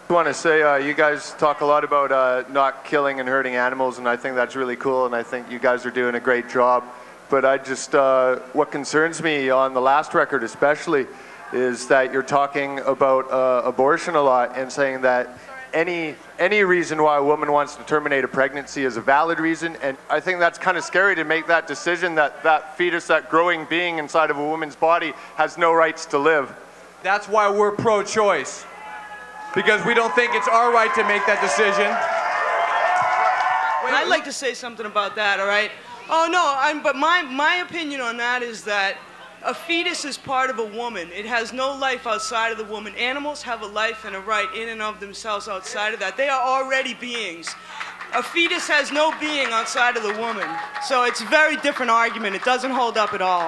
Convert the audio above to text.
I want to say you guys talk a lot about not killing and hurting animals, and I think that's really cool, and I think you guys are doing a great job. But what concerns me on the last record especially is that you're talking about abortion a lot and saying that any reason why a woman wants to terminate a pregnancy is a valid reason, and I think that's kind of scary to make that decision that that fetus, that growing being inside of a woman's body has no rights to live. That's why we're pro-choice. Because we don't think it's our right to make that decision. I'd like to say something about that, all right? Oh, no, but my opinion on that is that a fetus is part of a woman. It has no life outside of the woman. Animals have a life and a right in and of themselves outside of that. They are already beings. A fetus has no being outside of the woman. So it's a very different argument. It doesn't hold up at all.